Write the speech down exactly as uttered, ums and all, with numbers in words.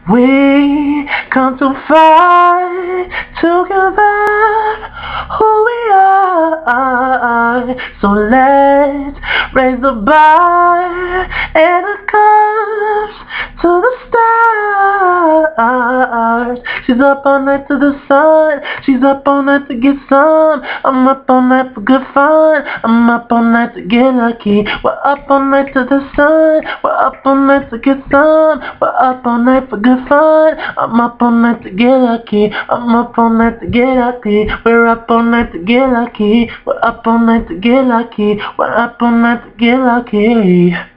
We come to fight together who we are. So let's raise the bar and a cups to the stars. She's up all night to the sun. She's up all night to get some. I'm up all night for good fun. I'm up all night to get lucky. We're up all night to the sun. We're up all night to get some. We're up all night for good fun. I'm up all night to get lucky. I'm up all night to get lucky. We're up all night to get lucky. We're up all night to get lucky. We're up all night to get lucky.